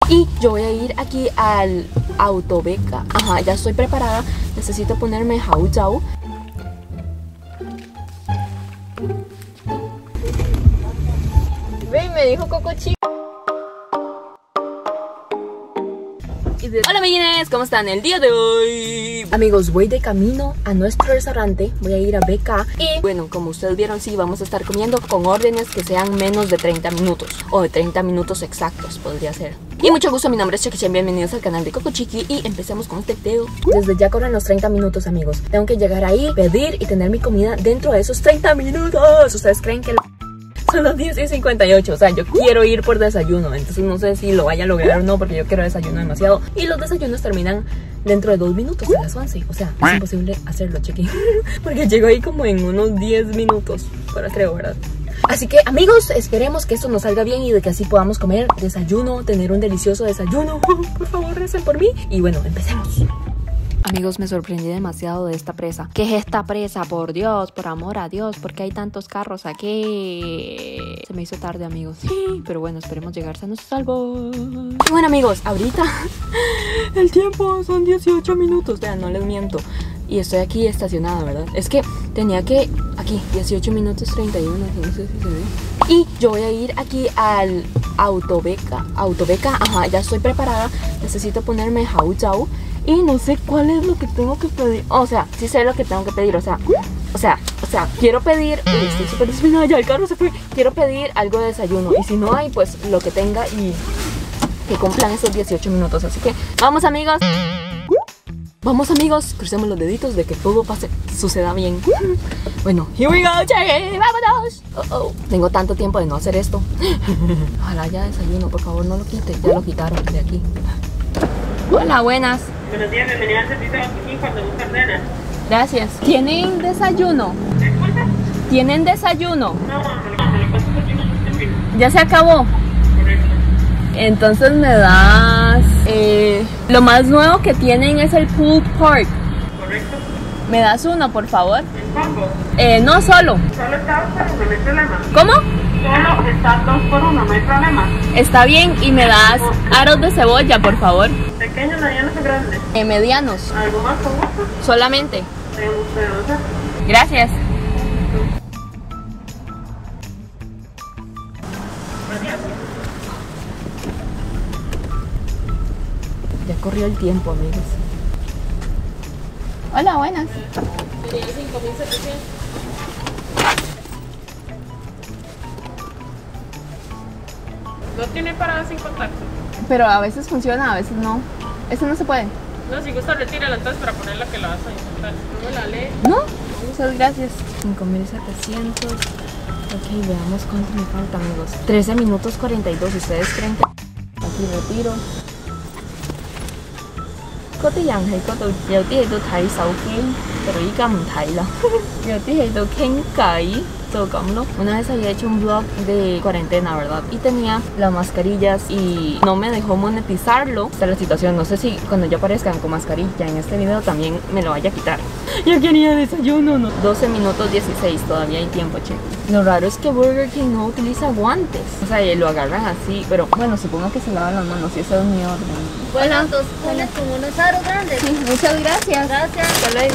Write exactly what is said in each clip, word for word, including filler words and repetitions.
Y yo voy a ir aquí al Autobeca. Ajá, ya estoy preparada. Necesito ponerme Hao Zhao. Ve, me dijo Coco Chico. Hola amiguines, ¿cómo están el día de hoy? Amigos, voy de camino a nuestro restaurante. Voy a ir a B K. Y bueno, como ustedes vieron, sí, vamos a estar comiendo con órdenes que sean menos de treinta minutos. O de treinta minutos exactos, podría ser. Y mucho gusto, mi nombre es Chiqui, bienvenidos al canal de Coco Chiqui. Y empecemos con este video. Desde ya corren los treinta minutos, amigos. Tengo que llegar ahí, pedir y tener mi comida dentro de esos treinta minutos. ¿Ustedes creen que la... son las diez y cincuenta y ocho, o sea, yo quiero ir por desayuno, entonces no sé si lo vaya a lograr o no, porque yo quiero desayuno demasiado. Y los desayunos terminan dentro de dos minutos, a las once, o sea, es imposible hacerlo, chiqui, porque llego ahí como en unos diez minutos, para creo, ¿verdad? Así que, amigos, esperemos que esto nos salga bien y de que así podamos comer desayuno, tener un delicioso desayuno. Por favor, recen por mí. Y bueno, empecemos. Amigos, me sorprendí demasiado de esta presa. ¿Qué es esta presa? Por Dios, por amor a Dios, ¿por qué hay tantos carros aquí? Se me hizo tarde, amigos. Sí, pero bueno, esperemos llegar sanos y salvos. Y bueno, amigos, ahorita el tiempo son dieciocho minutos. Vean, no les miento. Y estoy aquí estacionada, ¿verdad? Es que tenía que... Aquí, dieciocho minutos treinta y uno, no sé si se ve. Y yo voy a ir aquí al Autobeca. Autobeca, ajá, ya estoy preparada. Necesito ponerme Hao Zhao. Y no sé cuál es lo que tengo que pedir. O sea, sí sé lo que tengo que pedir. O sea, o sea, o sea, quiero pedir. Uy, estoy súper despeinada, ya el carro se fue. Quiero pedir algo de desayuno. Y si no hay, pues lo que tenga y que cumplan esos dieciocho minutos. Así que vamos, amigos. Vamos, amigos. Crucemos los deditos de que todo pase, suceda bien. Bueno, here we go, cheque. Vámonos. Oh, oh. Tengo tanto tiempo de no hacer esto. Ojalá ya desayuno, por favor, no lo quite. Ya lo quitaron de aquí. Hola, buenas. Buenos días, bienvenida al servicio de aquí cuando busca ordenas. Gracias. ¿Tienen desayuno? ¿Disculpa? ¿Tienen desayuno? No, no, me lo paso por chicos este fin. ¿Ya se acabó? Correcto. Entonces me das... Eh, lo más nuevo que tienen es el pulled pork. Correcto. ¿Me das uno, por favor? ¿En combo? Eh, no, solo. Solo está dos por uno, no hay problema. ¿Cómo? Solo está dos por uno, no hay problema. Está bien, y me das aros de cebolla, por favor. Pequeños, medianos o grandes. Eh, medianos, ¿Algo más con gusto? solamente. Tengo gusto de once. Gracias. Ya corrió el tiempo, amigos. Hola, buenas. Sería cinco mil setecientos. No tiene parada sin contacto. Pero a veces funciona, a veces no. Eso no se puede. No, si gusta retírala entonces para poner la que la vas a intentar. No me la lee. ¿No? Muchas gracias. cinco mil setecientos. Ok, veamos cuánto me falta, amigos. trece minutos cuarenta y dos. ¿Ustedes creen que...? Aquí retiro. Có啲人喺嗰度，有啲喺度睇手機，pero依家唔睇啦。有啲喺度傾偈。¿no? Una vez había hecho un vlog de cuarentena, ¿verdad? Y tenía las mascarillas y no me dejó monetizarlo. Esta es la situación, no sé si cuando yo aparezca con mascarilla en este video también me lo vaya a quitar. Yo quería desayuno, ¿no? doce minutos dieciséis, todavía hay tiempo, che. Lo raro es que Burger King no utiliza guantes. O sea, lo agarran así, pero bueno, supongo que se lavan las manos y ese es mi orden. Bueno, dos pones con unos aros grandes. Sí, muchas gracias. Gracias. Hasta luego.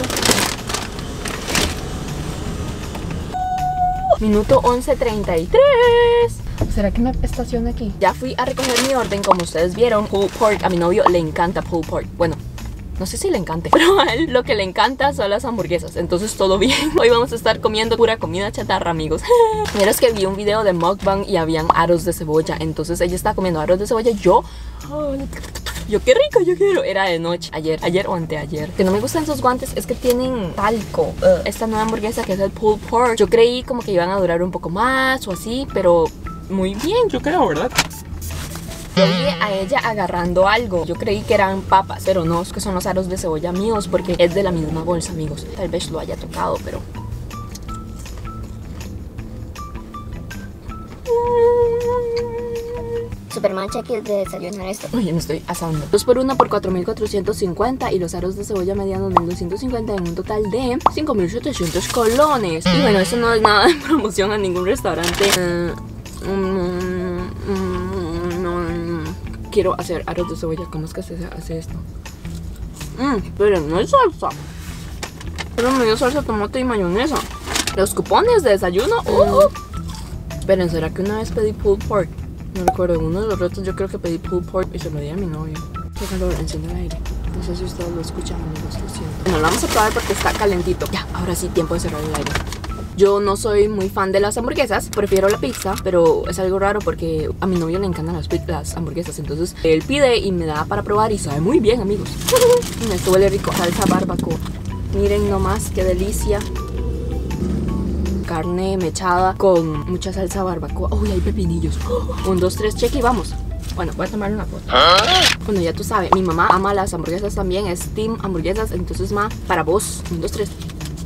Minuto once treinta y tres. ¿Será que me estaciono aquí? Ya fui a recoger mi orden, como ustedes vieron. Pulled pork, a mi novio le encanta pulled pork. Bueno, no sé si le encante, pero a él lo que le encanta son las hamburguesas. Entonces todo bien. Hoy vamos a estar comiendo pura comida chatarra, amigos. Mira, es que vi un video de mukbang y habían aros de cebolla. Entonces ella estaba comiendo aros de cebolla. Yo... Yo, qué rico, yo quiero. Era de noche, ayer, ayer o anteayer. Que no me gustan esos guantes es que tienen talco. uh, Esta nueva hamburguesa que es el pulled pork, yo creí como que iban a durar un poco más o así, pero muy bien, yo creo, ¿verdad? Yo vi a ella agarrando algo. Yo creí que eran papas, pero no, es que son los aros de cebolla míos, porque es de la misma bolsa, amigos. Tal vez lo haya tocado, pero... Superman, cheque de desayunar esto. Oye, me estoy asando. dos por uno por cuatro mil cuatrocientos cincuenta y los aros de cebolla medianos mil doscientos cincuenta en un total de cinco mil setecientos colones. Y bueno, eso no es nada de promoción a ningún restaurante. Uh, um, um, um, quiero hacer arroz de cebolla. ¿Cómo es que se hace esto? Mmm, pero no es salsa. Pero me dio salsa, tomate y mayonesa. Los cupones de desayuno. Uh. Esperen, ¿será que una vez pedí pulled pork? No recuerdo, en uno de los retos yo creo que pedí pulled pork y se lo di a mi novio. Qué calor, enciende el aire. No sé si ustedes lo escuchan, amigos, lo siento. Bueno, lo vamos a probar porque está calentito. Ya, ahora sí, tiempo de cerrar el aire. Yo no soy muy fan de las hamburguesas, prefiero la pizza, pero es algo raro porque a mi novio le encantan las, las hamburguesas. Entonces él pide y me da para probar y sabe muy bien, amigos. Esto huele rico, salsa barbacoa. Miren nomás qué delicia. Carne mechada con mucha salsa barbacoa. Uy, hay pepinillos. Un, dos, tres, cheque y vamos. Bueno, voy a tomar una foto. Bueno, ya tú sabes, mi mamá ama las hamburguesas también, es team hamburguesas. Entonces, ma, para vos. Un, dos, tres.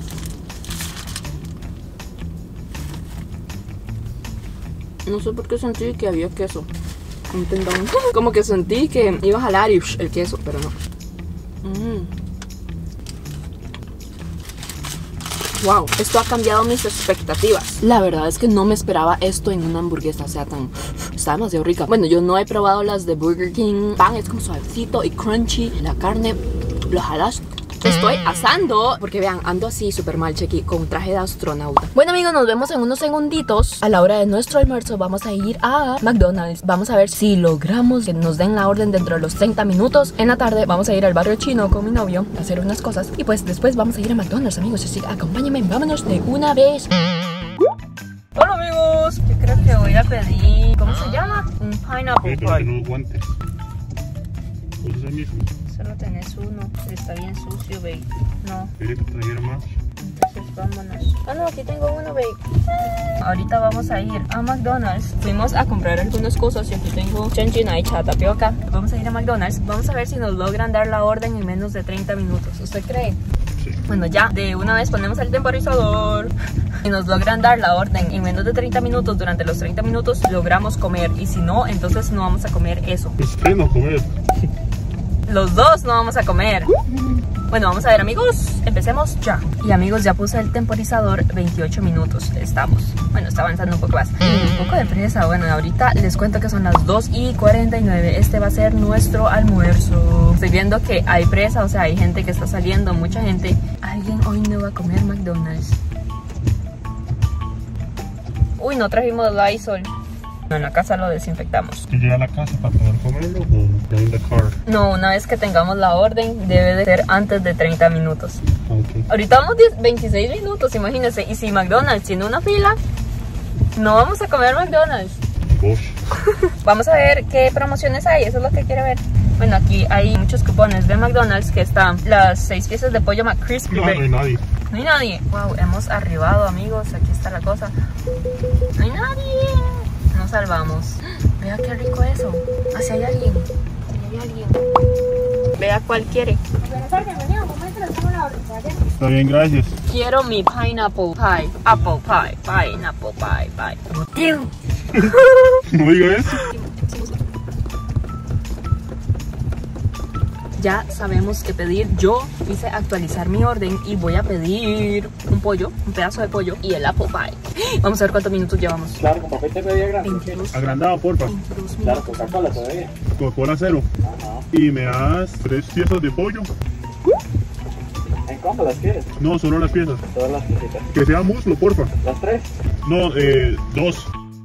No sé por qué sentí que había queso. Un tendón. Como que sentí que iba a jalar y el queso, pero no. Mm. Wow, esto ha cambiado mis expectativas. La verdad es que no me esperaba esto en una hamburguesa, o sea, tan... Está demasiado rica. Bueno, yo no he probado las de Burger King. Pan es como suavecito y crunchy. La carne, lo jalas. Estoy asando, porque vean, ando así súper mal, chequi, con traje de astronauta. Bueno, amigos, nos vemos en unos segunditos. A la hora de nuestro almuerzo vamos a ir a McDonald's. Vamos a ver si logramos que nos den la orden dentro de los treinta minutos. En la tarde vamos a ir al barrio chino con mi novio a hacer unas cosas. Y pues después vamos a ir a McDonald's, amigos. Así que acompáñenme, vámonos de una vez. Hola, amigos. Yo creo que voy a pedir... ¿Cómo se llama? Un pineapple pie. No guantes. ¿Pues es el mismo? Solo tenés uno, pero está bien sucio, babe. No. Quería que trajera más. Entonces vámonos. Ah, no, aquí tengo uno, babe. Ahorita vamos a ir a McDonald's. Fuimos a comprar algunas cosas y aquí tengo chenchina y tapioca. Vamos a ir a McDonald's. Vamos a ver si nos logran dar la orden en menos de treinta minutos. ¿Usted cree? Sí. Bueno, ya de una vez ponemos el temporizador. Si nos logran dar la orden en menos de treinta minutos, durante los treinta minutos logramos comer. Y si no, entonces no vamos a comer eso. Es pena comer. Los dos no vamos a comer. Bueno, vamos a ver, amigos. Empecemos ya. Y amigos, ya puse el temporizador. veintiocho minutos estamos. Bueno, está avanzando un poco más. Y un poco de presa. Bueno, ahorita les cuento que son las dos y cuarenta y nueve. Este va a ser nuestro almuerzo. Estoy viendo que hay presa, o sea, hay gente que está saliendo. Mucha gente. Alguien hoy no va a comer McDonald's. Uy, no trajimos Lysol. En la casa lo desinfectamos. ¿Que llega a la casa para poder comerlo o ya in the car? No, una vez que tengamos la orden debe de ser antes de treinta minutos. Okay. Ahorita vamos veintiséis minutos, imagínense. Y si McDonald's tiene una fila, no vamos a comer McDonald's. Bosh. Vamos a ver qué promociones hay, eso es lo que quiero ver. Bueno, aquí hay muchos cupones de McDonald's que están las seis piezas de pollo McCrispy. No, no hay nadie. No hay nadie. Wow, hemos arribado, amigos. Aquí está la cosa. No hay nadie. Nos salvamos. Vea qué rico eso. Así hay alguien. Así hay alguien. Vea cuál quiere. Está bien, gracias. Quiero mi pineapple pie. Apple pie. Pineapple pie. Pie. No diga eso. Ya sabemos qué pedir. Yo hice actualizar mi orden y voy a pedir un pollo, un pedazo de pollo y el apple pie. Vamos a ver cuántos minutos llevamos. Claro, con papel te pedía grande. veintidós. Agrandado, porfa. veintidós Claro, minutos. Coca-Cola todavía. Coca-Cola cero. Ajá. Y me das tres piezas de pollo. ¿En cómo las quieres? No, solo las piezas. Todas las piecitas. Que sea muslo, porfa. ¿Las tres? No, eh, dos.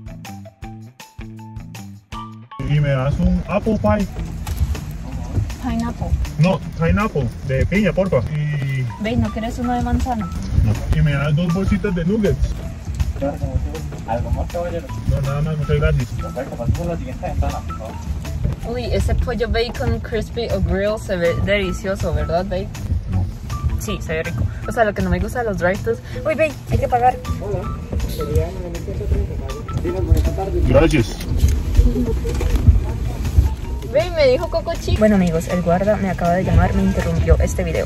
Y me das un apple pie. Pineapple. No, pineapple, de piña, porfa. Y, ¿Veis? ¿No quieres uno de manzana? no. Y me das dos bolsitas de nuggets. Claro, como tú. ¿Algo más, caballero? No, nada más, muchas gracias. Perfecto, pasamos a la siguiente ventana, por favor. Uy, ese pollo bacon crispy o grill se ve delicioso, ¿verdad, babe? No. Sí, se ve rico. O sea, lo que no me gusta de los drive-thrus. Uy, babe, hay que pagar. Hola. Sería nueve mil ciento treinta. Dinos, buenas tardes. Gracias. Babe, me dijo Coco Chico. Bueno, amigos, el guarda me acaba de llamar, me interrumpió este video.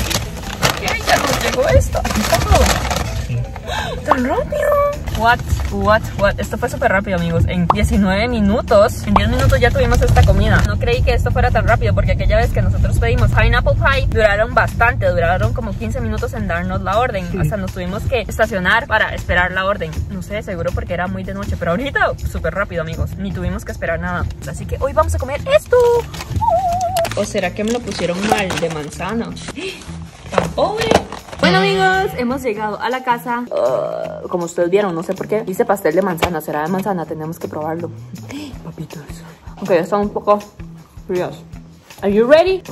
¿Qué? Ya nos llegó esto. Aquí está todo. ¡Tan rápido! What? What, what, esto fue súper rápido, amigos. En diecinueve minutos, en diez minutos ya tuvimos esta comida. No creí que esto fuera tan rápido, porque aquella vez que nosotros pedimos pineapple pie, duraron bastante, duraron como quince minutos en darnos la orden. Sí. Hasta nos tuvimos que estacionar para esperar la orden. No sé, seguro porque era muy de noche, pero ahorita súper rápido, amigos. Ni tuvimos que esperar nada. Así que hoy vamos a comer esto. ¿O será que me lo pusieron mal de manzana? ¡Tan pobre! Bueno, amigos, hemos llegado a la casa. Uh, como ustedes vieron, no sé por qué hice pastel de manzana. ¿Será de manzana? Tenemos que probarlo. Papitos. Ok, ya están un poco fríos. Are you ready?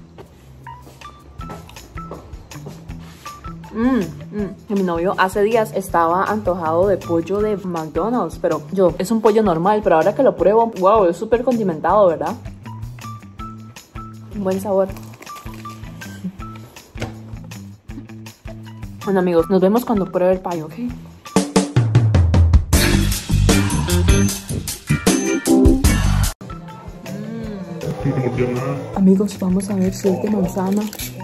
Mmm, mmm. Mi novio hace días estaba antojado de pollo de McDonald's, pero yo, es un pollo normal, pero ahora que lo pruebo, wow, es súper condimentado, ¿verdad? Buen sabor. Bueno, amigos, nos vemos cuando pruebe el pie, ¿ok? Mm. Amigos, vamos a ver si es de manzana.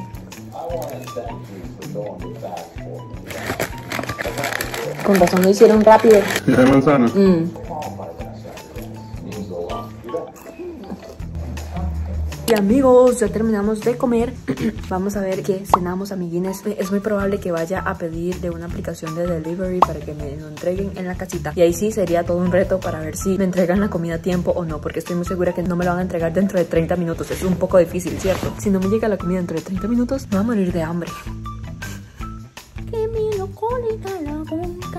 Con razón lo hicieron rápido. ¿De manzana? Mm. Y amigos, ya terminamos de comer. Vamos a ver qué cenamos, amiguines. Es muy probable que vaya a pedir de una aplicación de delivery para que me lo entreguen en la casita. Y ahí sí sería todo un reto para ver si me entregan la comida a tiempo o no, porque estoy muy segura que no me lo van a entregar dentro de treinta minutos. Es un poco difícil, ¿cierto? Si no me llega la comida dentro de treinta minutos, me voy a morir de hambre. Que me lo colita la boca.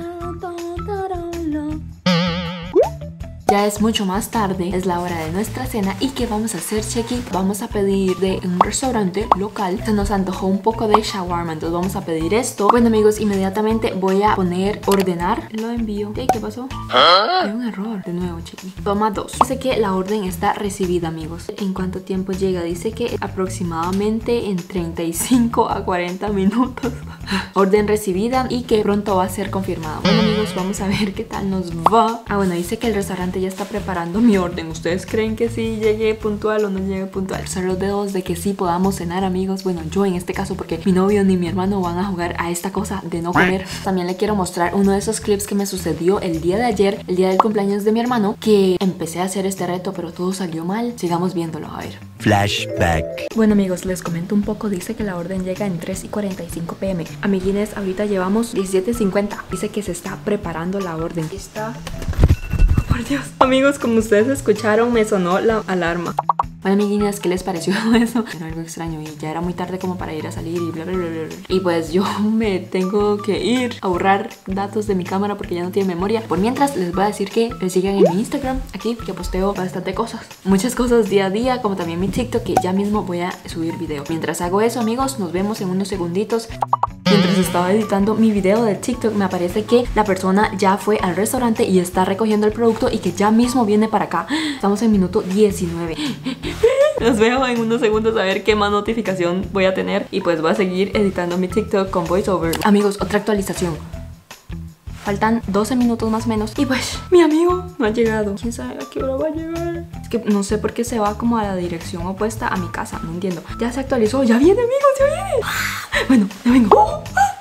Ya es mucho más tarde, es la hora de nuestra cena. ¿Y qué vamos a hacer, Chequi? Vamos a pedir de un restaurante local. Se nos antojó un poco de shawarma, entonces vamos a pedir esto. Bueno, amigos, inmediatamente voy a poner ordenar. Lo envío. ¿Qué? ¿Qué pasó? ¿Ah? Hay un error. De nuevo, Chequi. Toma dos. Dice que la orden está recibida, amigos. ¿En cuánto tiempo llega? Dice que aproximadamente en treinta y cinco a cuarenta minutos. Orden recibida y que pronto va a ser confirmada. Bueno, amigos, vamos a ver qué tal nos va. Ah, bueno, dice que el restaurante ya está preparando mi orden. ¿Ustedes creen que sí llegue puntual o no llegue puntual? Cruzar los dedos de que sí podamos cenar, amigos. Bueno, yo en este caso, porque mi novio ni mi hermano van a jugar a esta cosa de no comer. También le quiero mostrar uno de esos clips que me sucedió el día de ayer, el día del cumpleaños de mi hermano, que empecé a hacer este reto, pero todo salió mal. Sigamos viéndolo, a ver. Flashback. Bueno, amigos, les comento un poco. Dice que la orden llega en tres y cuarenta y cinco pm. Amiguines, ahorita llevamos diecisiete cincuenta. Dice que se está preparando la orden. Aquí está. Oh, por Dios. Amigos, como ustedes escucharon, me sonó la alarma. Bueno, amiguinas, ¿qué les pareció eso? Era algo extraño y ya era muy tarde como para ir a salir y bla, bla, bla, bla. Y pues yo me tengo que ir a borrar datos de mi cámara porque ya no tiene memoria. Por mientras, les voy a decir que me sigan en mi Instagram, aquí, que posteo bastante cosas. Muchas cosas día a día, como también mi TikTok, que ya mismo voy a subir video. Mientras hago eso, amigos, nos vemos en unos segunditos. Mientras estaba editando mi video de TikTok, me aparece que la persona ya fue al restaurante y está recogiendo el producto y que ya mismo viene para acá. Estamos en minuto diecinueve. Los veo en unos segundos a ver qué más notificación voy a tener. Y pues voy a seguir editando mi TikTok con voiceover. Amigos, otra actualización. Faltan doce minutos más o menos. Y pues, mi amigo no ha llegado. ¿Quién sabe a qué hora va a llegar? Es que no sé por qué se va como a la dirección opuesta a mi casa. No entiendo. Ya se actualizó. Ya viene, amigos, ya viene. Bueno, ya vengo.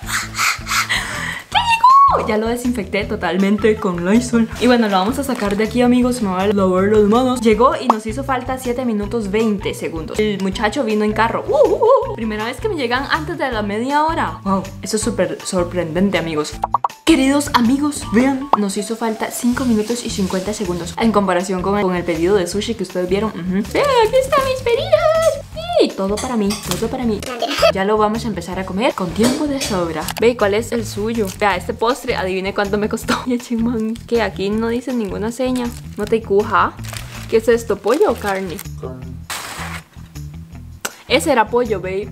Ya lo desinfecté totalmente con Lysol. Y bueno, lo vamos a sacar de aquí, amigos. Me voy a lavar las manos. Llegó y nos hizo falta siete minutos veinte segundos. El muchacho vino en carro. uh, uh, uh. Primera vez que me llegan antes de la media hora. Wow, eso es súper sorprendente, amigos. Queridos amigos, vean, nos hizo falta cinco minutos y cincuenta segundos en comparación con el, con el pedido de sushi que ustedes vieron. uh-huh. Vean, aquí están mis pedidos. Y todo para mí, todo para mí. Ya lo vamos a empezar a comer con tiempo de sobra. Ve, ¿cuál es el suyo? Vea, este postre, adivine cuánto me costó. Que aquí no dice ninguna seña. No te cuja. ¿Qué es esto? ¿Pollo o carne? Ese era pollo, babe.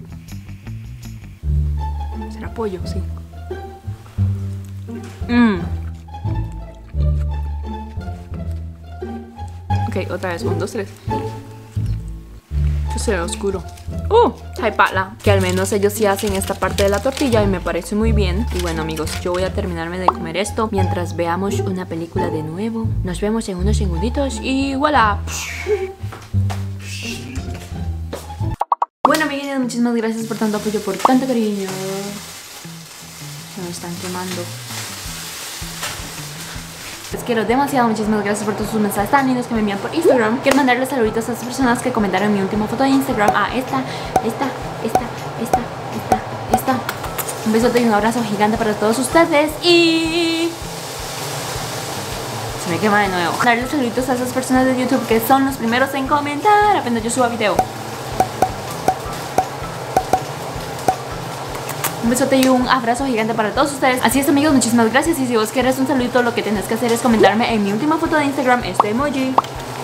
Ese era pollo, sí. Mmm. Ok, otra vez, un, dos, tres. Se ve oscuro. ¡Uh! Jaipala. Que al menos ellos sí hacen esta parte de la tortilla y me parece muy bien. Y bueno, amigos, yo voy a terminarme de comer esto mientras veamos una película de nuevo. Nos vemos en unos segunditos y ¡voilà! Bueno, amiguitos, muchísimas gracias por tanto apoyo, por tanto cariño. Se me están quemando. Les quiero demasiado, muchísimas gracias por todos sus mensajes tan lindos que me envían por Instagram. Quiero mandarles saluditos a esas personas que comentaron en mi última foto de Instagram. A esta, esta, esta, esta, esta, esta. Un besote y un abrazo gigante para todos ustedes. Y... se me quema de nuevo. Darles saluditos a esas personas de YouTube que son los primeros en comentar apenas yo suba video. Un besote y un abrazo gigante para todos ustedes. Así es, amigos, muchísimas gracias. Y si vos quieres un saludito, lo que tienes que hacer es comentarme en mi última foto de Instagram este emoji.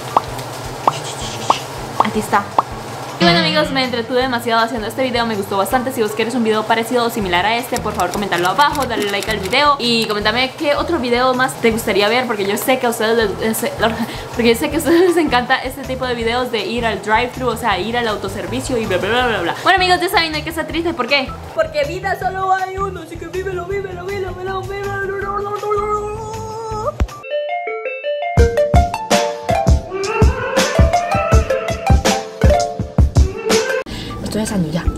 Aquí está. Y bueno, amigos, me entretuve demasiado haciendo este video, me gustó bastante. Si vos quieres un video parecido o similar a este, por favor comentarlo abajo, dale like al video y comentame qué otro video más te gustaría ver, porque yo sé que a ustedes les, porque yo sé que a ustedes les encanta este tipo de videos de ir al drive-thru, o sea, ir al autoservicio y bla bla bla bla bla. Bueno, amigos, ya saben, no hay que estar triste. ¿Por qué? Porque vida solo hay uno, así que vívelo, vívelo, vívelo, vívelo, vívelo. Estoy haciendo ya.